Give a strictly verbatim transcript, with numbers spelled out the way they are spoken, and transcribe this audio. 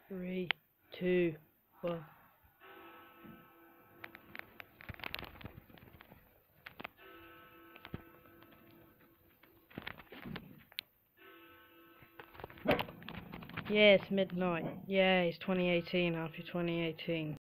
Three, two, one. Yeah, it's midnight. Yeah, it's twenty eighteen, happy twenty eighteen.